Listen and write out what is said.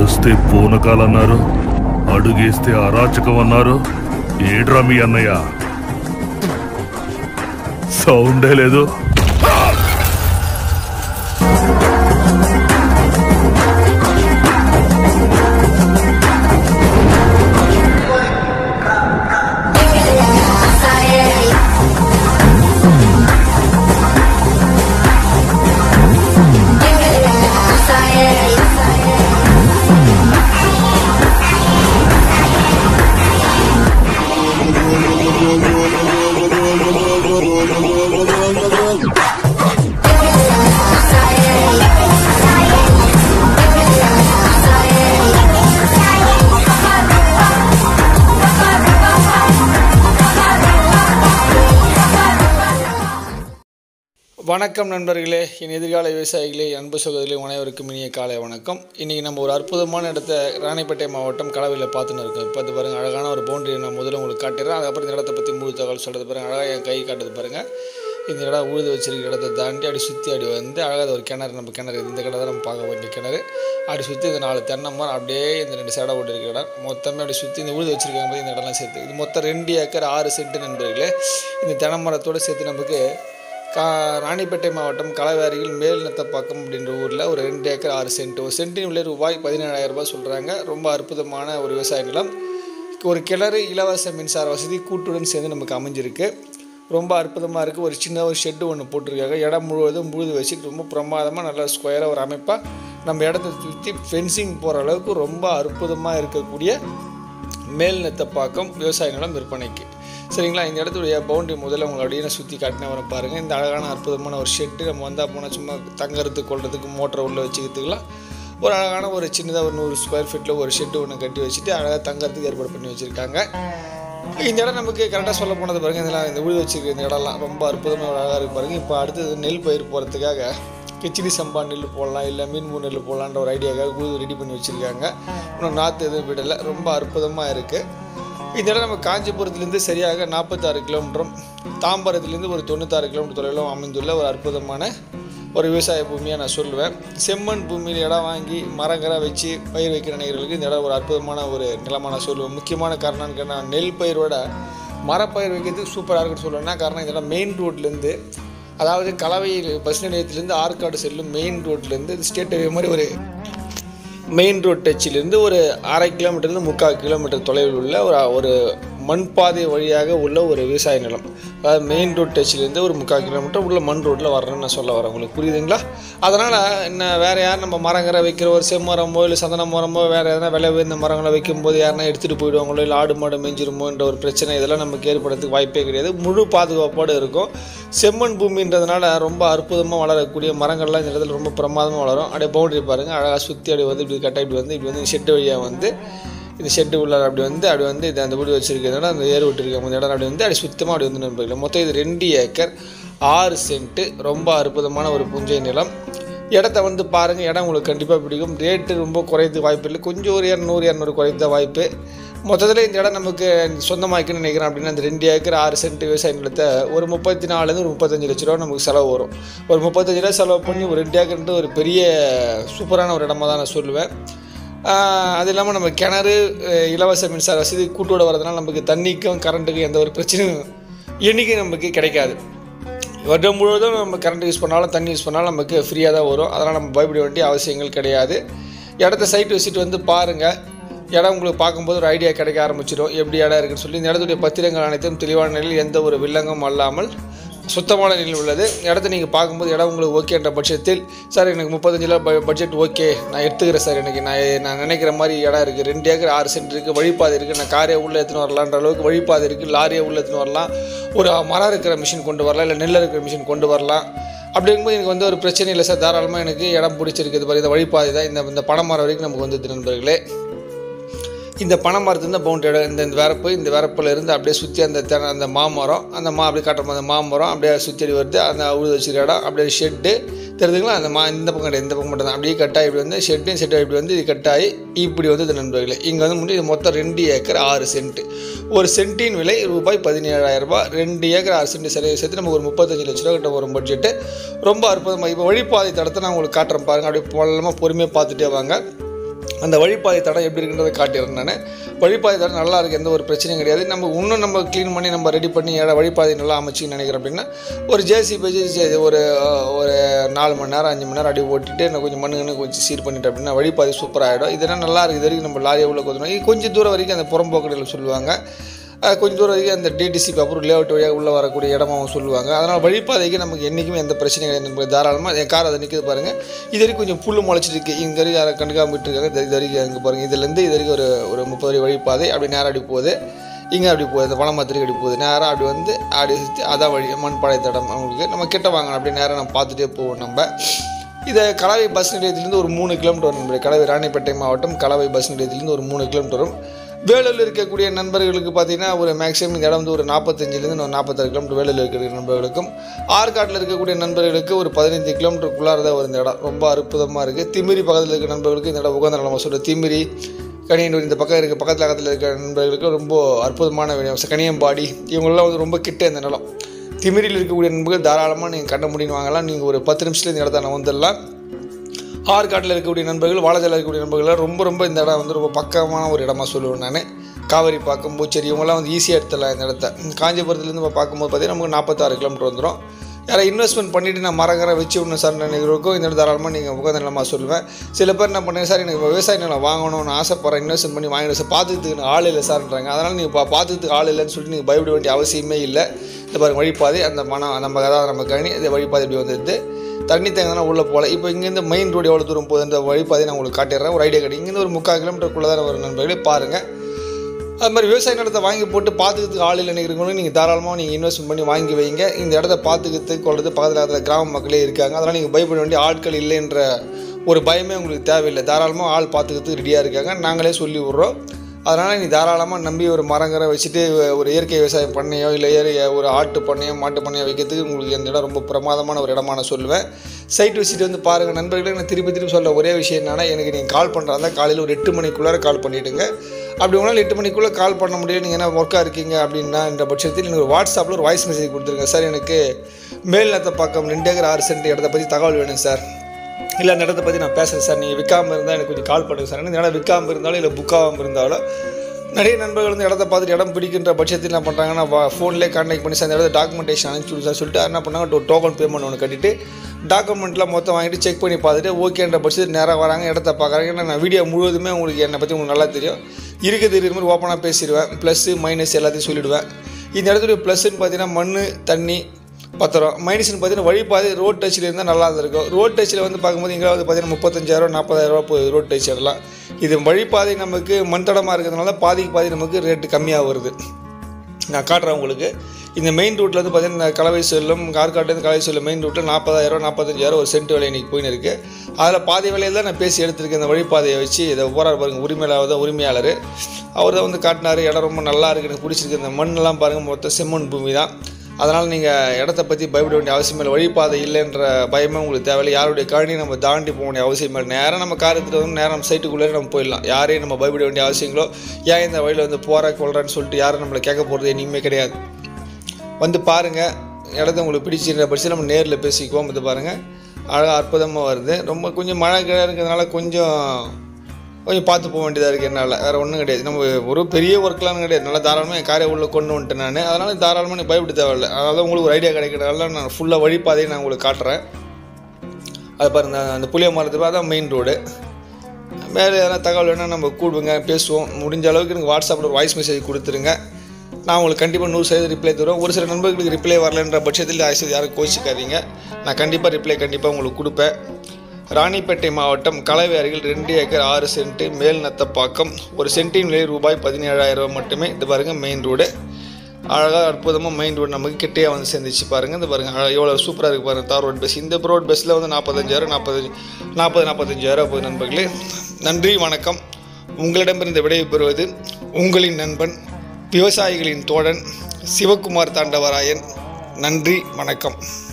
నడుస్తే పూనకాలన్నారు, అడుగేస్తే అరాచకం అన్నారు. ఏడ్రా మీ అన్నయ్య? సౌండే లేదు. வணக்கம் நண்பர்களே, என் எதிர்கால விவசாயிகளே, அன்பு சகோதரிகளே, அனைவருக்கும் இனிய காலை வணக்கம். இன்றைக்கி நம்ம ஒரு அற்புதமான இடத்த ராணிப்பேட்டை மாவட்டம் கலவையில் பார்த்துன்னு இருக்கோம். இப்போ அது பாருங்கள், அழகான ஒரு பவுண்டரி நான் முதல்ல உங்களுக்கு காட்டுறேன். அதுக்கப்புறம் இந்த இடத்த பற்றி முழு தகவல் சொல்கிறது பாருங்கள். அழகாக என் கை காட்டுறது பாருங்கள். இந்த இடம் உழுது வச்சிருக்கிற இடத்த தாண்டி அப்படி சுற்றி அப்படி வந்து அழகாக ஒரு கிணறு, நம்ம கிணறு இந்த கடை தான் நம்ம பார்க்க வேண்டிய கிணறு. அப்படி சுற்றி இந்த 4 தென்னை மரம் அப்படியே இந்த 2 சேடை போட்டு இருக்கிற இடம் மொத்தமே அப்படி சுற்றி இந்த உழுது வச்சிருக்காங்க போது இந்த இடம்லாம் சேர்த்து இது மொத்தம் 2 ஏக்கர் 6 சென்ட் நண்பர்களே. இந்த தென்னை மரத்தோடு சேர்த்து நமக்கு ராணிப்பேட்டை மாவட்டம் கலவாரியில் மேல்நத்தப்பாக்கம் அப்படின்ற ஊரில் ஒரு 2 ஏக்கர் 6 சென்ட், ஒரு சென்ட்டின் விலை ரூபாய் 17,000 சொல்கிறாங்க. ரொம்ப அற்புதமான ஒரு விவசாய நிலம். ஒரு கிணறு, இலவச மின்சார வசதி கூட்டுடன் சேர்ந்து நமக்கு அமைஞ்சிருக்கு. ரொம்ப அற்புதமாக இருக்குது. ஒரு சின்ன ஒரு ஷெட்டு ஒன்று போட்டிருக்காங்க. இடம் முழுவதும் முழுது வச்சுட்டு ரொம்ப பிரமாதமாக நல்லா ஸ்கொயராக ஒரு அமைப்பாக நம்ம இடத்த சுற்றி ஃபென்சிங் போகிற அளவுக்கு ரொம்ப அற்புதமாக இருக்கக்கூடிய மேல்நத்தப்பாக்கம் விவசாய நிலம் விற்பனைக்கு. சரிங்களா? இந்த இடத்துடைய பவுண்டரி முதல்ல உங்களுடைய நான் சுற்றி காட்டினே வர பாருங்கள். இந்த அழகான அற்புதமான ஒரு ஷெட்டு, நம்ம வந்தால் போனால் சும்மா தங்கறதுக்கு கொள்றதுக்கு மோட்டரை உள்ளே வச்சுக்கிறதுக்குலாம் ஒரு அழகான ஒரு சின்னதாக ஒரு 100 ஸ்கொயர் ஃபீட்டில் ஒரு ஷெட்டு ஒன்று கட்டி வச்சுட்டு அழகாக தங்கறதுக்கு ஏற்பாடு பண்ணி வச்சுருக்காங்க. இந்த இடம் நமக்கு கரெக்டாக சொல்ல போனது பாருங்கள். இதெல்லாம் இந்த உழுது வச்சுருக்க இந்த இடம்லாம் ரொம்ப அற்புதமாக அழகாக இருக்குது பாருங்கள். இப்போ அடுத்தது நெல் பயிர் போகிறதுக்காக கிச்சிடி சம்பா நெல் போடலாம், இல்லை மீன் நெல் போடலான்ற ஒரு ஐடியாக்காக உழுது ரெடி பண்ணி வச்சுருக்காங்க. இன்னும் நாற்று எதுவும் விடலை. ரொம்ப அற்புதமாக இருக்குது. இந்த இடம் நம்ம காஞ்சிபுரத்துலேருந்து சரியாக 46 கிலோமீட்டரும், தாம்பரத்துலேருந்து ஒரு 96 கிலோமீட்டர் தொலைவிலும் அமைந்துள்ள ஒரு அற்புதமான ஒரு விவசாய பூமியாக நான் சொல்லுவேன். செம்மண் பூமியில் இடம் வாங்கி மரங்கரை வச்சு பயிர் வைக்கிற நினைக்கிறவர்களுக்கு இந்த இடம் ஒரு அற்புதமான ஒரு நிலமாக நான் சொல்லுவேன். முக்கியமான காரணம் கேட்டால் நெல் பயிரோட மரப்பயிர் வைக்கிறதுக்கு சூப்பராக இருக்குன்னு சொல்லுவேன்னா காரணம் இந்த இடம் மெயின் ரோட்லேருந்து, அதாவது கலவை பஸ் நிலையத்திலேருந்து ஆற்காடு செல்லும் மெயின் ரோட்லேருந்து ஸ்டேட் ஹைவே மாதிரி ஒரு மெயின் ரோட் டச்சிலிருந்து ஒரு 1/2 கிலோமீட்டர்லேருந்து 3/4 கிலோமீட்டர் தொலைவில் உள்ள ஒரு மண்பாதை வழியாக உள்ள ஒரு விவசாய நிலம். அதாவது மெயின் ரோட் டச்சிலேருந்து ஒரு 3/4 கிலோமீட்டர் உள்ள மண் ரோட்டில் வரணும்னு நான் சொல்ல வரேன். உங்களுக்கு புரியுதுங்களா? அதனால் என்ன வேறு யார் நம்ம மரங்கரை வைக்கிற ஒரு செம்மரமோ இல்லை சந்தன மரமோ வேறு எதனா விலை உயர்ந்த மரங்களை வைக்கும்போது யாருன்னா எடுத்துகிட்டு போயிடுவாங்களோ இல்லை ஆடு மாடு மெஞ்சிருமோன்ற ஒரு பிரச்சனை இதெல்லாம் நமக்கு ஏற்படுறதுக்கு வாய்ப்பே கிடையாது. முழு பாதுகாப்போடு இருக்கும். செம்மண் பூமின்றதுனால ரொம்ப அற்புதமாக வளரக்கூடிய மரங்கள்லாம் இந்த இடத்துல ரொம்ப பிரமாதமாக வளரும். அப்படியே பவுண்டரி பாருங்கள், அழகாக சுற்றி அப்படி வந்து இப்படி கட்டாக இப்படி வந்து ஷெட்டு வழியாக வந்து இந்த ஷெட்டு உள்ளார் அப்படி வந்து இது அந்த வீடு வச்சுருக்கிறதுனால அந்த ஏர் விட்டுருக்காங்க. அந்த இடம் அப்படி வந்து அப்படி சுத்தமாக அப்படி வந்து நண்பர்கள். மொத்தம் இது 2 ஏக்கர் 6 சென்ட்டு. ரொம்ப அற்புதமான ஒரு புஞ்சை நிலம். இடத்த வந்து பாருங்கள், இடம் உங்களுக்கு கண்டிப்பாக பிடிக்கும். ரேட்டு ரொம்ப குறையது வாய்ப்பு இல்லை, கொஞ்சம் ஒரு 200 குறைந்த வாய்ப்பு. மொத்தத்தில் இந்த இடம் நமக்கு சொந்தமாக்குன்னு நினைக்கிறேன் அப்படின்னா அந்த 2 ஏக்கர் 6 சென்ட் விவசாய நிலத்தை ஒரு 34 ஒரு 35 லட்ச ரூபா நமக்கு செலவு வரும். ஒரு 35 ரூபா செலவு பண்ணி ஒரு 2 ஏக்கர்ன்ட்டு ஒரு பெரிய சூப்பரான ஒரு இடமா தான் நான் சொல்லுவேன். அது இல்லாமல் நம்ம கிணறு, இலவச மின்சார வசதி கூட்டோடு வரதுனால நமக்கு தண்ணிக்கும் கரண்ட்டுக்கும் எந்த ஒரு பிரச்சனையும் என்றைக்கும் நமக்கு கிடைக்காது. வருடம் முழுவதும் நம்ம கரண்ட் யூஸ் பண்ணாலும் தண்ணி யூஸ் பண்ணாலும் நமக்கு ஃப்ரீயாக தான் வரும். அதனால் நம்ம பயப்பட வேண்டிய அவசியங்கள் கிடையாது. இடத்த சைட் விசிட் வந்து பாருங்கள். இடம் உங்களுக்கு பார்க்கும்போது ஒரு ஐடியா கிடைக்க ஆரம்பிச்சிடும் எப்படி இடம் இருக்குன்னு சொல்லி. இந்த இடத்துடைய பத்திரங்கள் அனைத்தும் தெளிவான நிலையில் எந்த ஒரு வில்லங்கம் அல்லாமல் சுத்தமான நிலையில் உள்ளது. இடத்த நீங்கள் பார்க்கும்போது இடம் உங்களுக்கு ஓகேன்ற பட்சத்தில், சார் எனக்கு 35 லட்சம் பட்ஜெட் ஓகே, நான் எடுத்துக்கிறேன் சார், எனக்கு நான் நினைக்கிற மாதிரி இடம் இருக்குது, 2 ஏக்கர் 6 சென்ட் இருக்குது, வழிபாதை இருக்குது, நான் காரையை உள்ளே எடுத்துன்னு வரலான்ற அளவுக்கு வழிபாதை இருக்குது, லாரியை உள்ளே எடுத்துன்னு வரலாம், ஒரு மரம் இருக்கிற மிஷின் கொண்டு வரலாம், இல்லை நெல் இருக்கிற மிஷின் கொண்டு வரலாம். அப்படி இருக்கும்போது எனக்கு வந்து ஒரு பிரச்சனை இல்லை சார், தாராளமாக எனக்கு இடம் பிடிச்சிருக்குது பாரு, இந்த வழிபாதை தான் இந்த பனைமரம் வரைக்கும் நமக்கு வந்து நண்பர்களே. இந்த பனை மரத்துலேருந்து பவுண்டரி இந்த வரப்பு, இந்த வரப்பில் இருந்து அப்படியே சுற்றி அந்த மாமரம், அப்படியே காட்டுற அந்த மாமரம் அப்படியே சுற்றி வருது. அந்த உழுது வச்சுருக்க இடம் அப்படியே ஷெட்டு தெரியுதுங்களா? அந்த இந்த பக்கம் கிடையாது, இந்த பக்கம் மட்டும் தான் அப்படியே கட்டாகி இப்படி வந்து ஷெட்டு இப்படி வந்து இது கட்டாகி இப்படி வந்து நண்பர்களே. இங்கே வந்து முடியும் மொத்தம் 2 ஏக்கர் 6 சென்ட். ஒரு சென்ட்டின் விலை ரூபாய் 17,000. 2 ஏக்கர் 6 சென்ட் சரியாக சேர்த்து நமக்கு ஒரு 35 லட்ச ரூபா கிட்ட வரும் பட்ஜெட்டு. ரொம்ப அற்புதமாக இப்போ வழிபாதை தடத்தை நான் உங்களுக்கு காட்டுறேன் பாருங்கள். அப்படியே பொருமையாக பார்த்துட்டே வாங்க. அந்த வழிபாதை தடம் எப்படி இருக்குன்றதை காட்டிடுறேன் நான். வழிபாதை தடம் நல்லா இருக்குது, எந்த ஒரு பிரச்சனையும் கிடையாது. நம்ம க்ளீன் பண்ணி நம்ம ரெடி பண்ணி வழிபாதை நல்லா அமைச்சின்னு நினைக்கிறோம் அப்படின்னா ஒரு ஜேசிபி ஒரு 4 மணி நேரம் 5 மணி நேரம் அடி ஓட்டிட்டு நான் கொஞ்சம் மண்ணு கொஞ்சம் சீர் பண்ணிட்டேன் அப்படின்னா வழிபாதை சூப்பராகிடும். இதெல்லாம் நல்லா இருக்குது. இது வரைக்கும் நம்ம லாரியை உள்ள கொத்தணும். இது கொஞ்சம் தூரம் வரைக்கும் அந்த புறம்போக்கடையில் சொல்லுவாங்க, கொஞ்சம் தூரம் வரைக்கும் அந்த டிடிசிபி அப்புறம் லேஅவுட் வழியாக உள்ளே வரக்கூடிய இடமாவும் சொல்லுவாங்க. அதனால் வழிபாதைக்கு நமக்கு என்றைக்குமே எந்த பிரச்சனையும் கிடையாது. நமக்கு தாராளமாக என் கார் அதை நிற்கிது பாருங்கள். இது வரைக்கும் கொஞ்சம் புல் முளைச்சிருக்கு. இங்கே வரைக்கும் யாரை கண்டுக்காமல் விட்டுருக்காங்க. இது வரைக்கும் அங்கே பாருங்கள். இதுலேருந்து இது வரைக்கும் ஒரு 30 அடி வழிபாதை அப்படி நேரம் அப்படி போகுது. இங்கே அப்படி போகுது, இந்த பணமத்திரிக்கு அப்படி போகுது. நேராக அப்படி வந்து அப்படி சுற்றி அதான் வழி மண்பாறை தடம். அவங்களுக்கு நம்ம கிட்ட வாங்கணும் அப்படி நேரம் நம்ம பார்த்துட்டே போவோம். நம்ம இதை கலவை பஸ் நிலையத்திலேருந்து ஒரு 3 கிலோமீட்டர் வரும். கலவை ராணிப்பேட்டை மாவட்டம் கலவை பஸ் நிலையத்திலேருந்து ஒரு 3 கிலோமீட்டர் வரும். வேலூரில் இருக்கக்கூடிய நண்பர்களுக்கு பார்த்தீங்கன்னா ஒரு மேக்ஸிமம் இந்த இடம் வந்து ஒரு 45லேருந்து 46 கிலோமீட்டர் வேலூரில் இருக்கிற நண்பர்களுக்கும், ஆற்காட்டில் இருக்கக்கூடிய நண்பர்களுக்கு ஒரு 15 கிலோமீட்டருக்குள்ளாரதான் ஒரு இந்த இடம் ரொம்ப அற்புதமாக இருக்குது. திமிரி பக்கத்தில் இருக்கிற நண்பர்களுக்கு இந்த இடம் உகந்த நம்ம சொல்கிற திமிரி கனியனூர் இந்த பக்கத்தில் இருக்கிற நண்பர்களுக்கு ரொம்ப அற்புதமான விநியோகம். கனியம்பாடி இவங்களாம் வந்து ரொம்ப கிட்ட இந்த நிலம். திமிரியில் இருக்கக்கூடிய நண்பர்கள் தாராளமாக நீங்கள் கண்ட முடியும் வாங்கலாம். நீங்கள் ஒரு 10 நிமிஷத்தில் இந்த இடத்த நான் வந்துடலாம். ஆற்காட்டில் இருக்கக்கூடிய நண்பர்கள், வாழைச்சாலையில் இருக்கக்கூடிய நண்பர்கள் ரொம்ப இந்த இடம் வந்து ரொம்ப பக்கமான ஒரு இடமா சொல்லுவேன் நான். காவேரி பாக்கம் பூச்சேரி இவங்கெல்லாம் வந்து ஈஸியாக எடுத்துடலாம் இந்த இடத்த. காஞ்சிபுரத்துலேருந்து நம்ம பார்க்கும்போது பார்த்தீங்கன்னா நமக்கு 46 கிலோமீட்டர் வந்துடும். யாரை இன்வெஸ்ட்மெண்ட் பண்ணிவிட்டு நான் மரங்கரை வச்சு ஒன்று சார் நினைக்கிறோம் இந்த இடம் தாராளமாக நீங்கள் உட்காந்து நிலமாக சொல்லுவேன். சில பேர் என்ன பண்ணுறேன், சார் எனக்கு விவசாய நிலம் வாங்கணும்னு ஆசைப்பட்றேன், இன்வெஸ்ட்மெண்ட் பண்ணி வாங்கிடுவேன் சார், பார்த்துக்கிறதுக்கு ஆள் இல்லை சார்ன்றாங்க. அதனால் நீங்கள் பார்த்துக்கிறதுக்கு ஆள் இல்லைன்னு சொல்லிட்டு நீங்கள் பயப்பட வேண்டிய அவசியமே இல்லை. இந்த பாருங்க வழிபாதை அந்த நம்ம அதாவது நம்ம கணி இந்த வழிபாதை இப்படி வந்துடுது. தண்ணி தேங்கினா உள்ளே போகல. இப்போ இங்கேருந்து மெயின் ரோடு எவ்வளோ தூரம் போகுது அந்த வழிபாதை நான் உங்களுக்கு காட்டிடுறேன். ஒரு ஐடியா கிடைக்கும். இங்கேருந்து ஒரு 3/4 கிலோமீட்டருக்குள்ளே தான் ஒரு நண்பர்களே பாருங்கள். அது மாதிரி விவசாய நிலத்தை வாங்கி போட்டு பார்த்துக்கிறதுக்கு ஆள் இல்லை நினைக்கிறவங்களும் நீங்கள் தாராளமாக நீங்கள் இன்வெஸ்ட் பண்ணி வாங்கி வைங்க. இந்த இடத்த பார்த்துக்கிறதுக்கு கொள்வது பக்கத்தில் கிராம மக்களே இருக்காங்க. அதனால் நீங்கள் பயப்பட வேண்டிய ஆட்கள் இல்லைன்ற ஒரு பயமே உங்களுக்கு தேவையில்லை. தாராளமாக ஆள் பார்த்துக்கிறதுக்கு ரெடியாக இருக்காங்க. நாங்களே சொல்லி விட்றோம். அதனால் நீ தாராளமாக நம்பி ஒரு மரங்கரை வச்சுட்டு ஒரு இயற்கை விவசாயம் பண்ணையோ இல்லை ஒரு ஆட்டு பண்ணையோ மாட்டு பண்ணையோ வைக்கிறதுக்கு உங்களுக்கு இந்த இடம் ரொம்ப பிரமாதமான ஒரு இடமான சொல்லுவேன். சைட் விசிட் வந்து பாருங்கள் நண்பர்களே. நான் திருப்பி சொல்ல ஒரே விஷயம் என்னன்னா, எனக்கு நீங்கள் கால் பண்ணுறாங்க காலையில் ஒரு 8 மணிக்குள்ளார கால் பண்ணிவிடுங்க. அப்படி உங்களால் 8 மணிக்குள்ளே கால் பண்ண முடியல, நீங்கள் என்ன ஒர்க்காக இருக்கீங்க அப்படின்னா என்ற பட்சத்தில் எனக்கு ஒரு வாட்ஸ்அப்பில் ஒரு வாய்ஸ் மெசேஜ் கொடுத்துருங்க. சார் எனக்கு மேல்நத்த பக்கம் 2 ஏக்கர் 6 சென்ட் இடத்த பற்றி தகவல் வேணும் சார், இல்லை அந்த இடத்த பற்றி நான் பேசுகிறேன் சார், நீங்கள் விற்காமல் இருந்தால் எனக்கு கொஞ்சம் கால் பண்ணுங்கள் சார். இந்த இடம் விற்காமல் இருந்தாலும் இல்லை புக்காகாமல் இருந்தாலும் நிறைய நண்பர்கள் வந்து இடத்த பார்த்துட்டு இடம் பிடிக்கின்ற பட்சத்தில் என்ன பண்ணுறாங்கன்னா ஃபோன்லேயே கான்டாக்ட் பண்ணி சார் இந்த இடத்த டாக்குமெண்டேஷன் அனுப்பிச்சி விடுங்க சொல்லிட்டு என்ன பண்ணாங்க, ஒரு டோக்கன் பேமெண்ட் ஒன்று கட்டிட்டு டாக்குமெண்ட்லாம் மொத்தம் வாங்கிட்டு செக் பண்ணி பார்த்துட்டு ஓகேன்ற பட்சத்தில் நேராக வராங்க, இடத்த பார்க்குறாங்க. ஏன்னா நான் வீடியோ முழுவதுமே உங்களுக்கு என்னை பற்றி உங்களுக்கு நல்லா தெரியும். இருக்குது மாதிரி ஓப்பனாக பேசிடுவேன். ப்ளஸ்ஸு மைனஸ் எல்லாத்தையும் சொல்லிவிடுவேன். இந்த இடத்துடைய ப்ளஸ்ன்னு பார்த்தீங்கன்னா மண் தண்ணி பத்திரம், மைனஸ்னு பார்த்தீங்கன்னா வழிபாதை ரோட் டச்சில் இருந்தால் நல்லா இருந்திருக்கும். ரோட் டச்சில் வந்து பார்க்கும்போது இங்கே வந்து பார்த்தீங்கன்னா 35,000 40,000 போகுது ரோட் டச் இடலாம். இது வழிபாதை நமக்கு மண் தடமாக இருக்கிறதுனால பாதி நமக்கு ரேட்டு கம்மியாக வருது. நான் காட்டுறேன் உங்களுக்கு. இந்த மெயின் ரூட்டில் வந்து பார்த்தீங்கன்னா கலவை செல்லும் கார்காட்லேருந்து கலவை செல்லும் மெயின் ரூட்டில் 40,000 45,000 ஒரு சென்ட் விலை இன்றைக்கி போயின்னு இருக்குது. அதில் பாதி விலையில் தான் நான் பேசி எடுத்திருக்கேன். இந்த வழிபாதையை வச்சு இதை போகிறார் பாருங்கள் உரிமையாளர். அவர் தான் வந்து காட்டினார். இடம் ரொம்ப நல்லா இருக்குது, எனக்கு பிடிச்சிருக்கு. இந்த மண்ணெல்லாம் பாருங்கள் மொத்தம் செம்மண் பூமி தான். அதனால் நீங்கள் இடத்த பற்றி பயப்பட வேண்டிய அவசியம் இல்லை. வழிபாதை இல்லைன்ற பயமே உங்களுக்கு தேவையில்லை. யாருடைய காணியை நம்ம தாண்டி போக வேண்டிய அவசியம் இல்லை. நேரம் நம்ம கார் எடுத்துகிட்டு வந்து நேரம் சைட்டுக்குள்ளே நம்ம போயிடலாம். யாரையும் நம்ம பயப்பட வேண்டிய அவசியங்களோ ஏன் இந்த வழியில் வந்து கொள்றேன்னு சொல்லிட்டு யாரும் நம்மளை கேட்க போகிறது இனிமேல் கிடையாது. வந்து பாருங்கள், இடத்த உங்களுக்கு பிடிச்சிருந்த பட்சத்தில் நம்ம நேரில் பேசிக்குவோம். வந்து பாருங்கள், அழகாக அற்புதமாக வருது. ரொம்ப கொஞ்சம் மழை இருக்கிறதுனால கொஞ்சம் பார்த்து போக வேண்டியதாக இருக்குது. என்னால் வேறு ஒன்றும் கிடையாது. நம்ம ஒரு பெரிய ஒர்க்லாம் கிடையாது. நல்லா தாராளமாக என் காரை உள்ளே கொண்டு வந்துட்டேன் நான். அதனால் தாராளமாக நீ பயப்பட தேவையில்லை. அதனால் உங்களுக்கு ஒரு ஐடியா கிடைக்கிறதால நான் ஃபுல்லாக வழிபாதையை நான் உங்களுக்கு காட்டுறேன். அது பாருங்கள், அந்த புளிய மரத்துக்கு அதான் மெயின் ரோடு. மேலே எதனா தகவல் வேணால் நம்ம கூடுங்க, பேசுவோம். முடிஞ்ச அளவுக்கு எனக்கு வாட்ஸ்அப்பில் ஒரு வாய்ஸ் மெசேஜ் கொடுத்துருங்க. நான் உங்களுக்கு கண்டிப்பாக 100% ரிப்ளை தருவேன். ஒரு சில நண்பர்களுக்கு ரிப்ளை வரலன்ற பட்சத்தில் யாரும் கோச்சிக்காதீங்க. நான் கண்டிப்பாக உங்களுக்கு கொடுப்பேன். ராணிப்பேட்டை மாவட்டம் கலவை அருகில் 2 ஏக்கர் 6 சென்ட் மேல் நத்தப்பாக்கம். ஒரு சென்ட்டின் விலை ரூபாய் 17,000 மட்டுமே. இது பாருங்கள் மெயின் ரோடு. அழகாக அற்புதமாக மெயின் ரோடு நமக்கு கிட்டே வந்து சேர்ந்துச்சு பாருங்கள். இந்த பாருங்கள் எவ்வளோ சூப்பராக இருக்குது பாருங்கள். தார் ரோட் பஸ். இந்த ரோட் பஸ்ஸில் வந்து 45,000 போகுது நண்பர்களே. நன்றி, வணக்கம். உங்களிடமிருந்து விடைவு பெறுவது உங்களின் நண்பன், விவசாயிகளின் தோழன் சிவகுமார் தாண்டவராயன். நன்றி, வணக்கம்.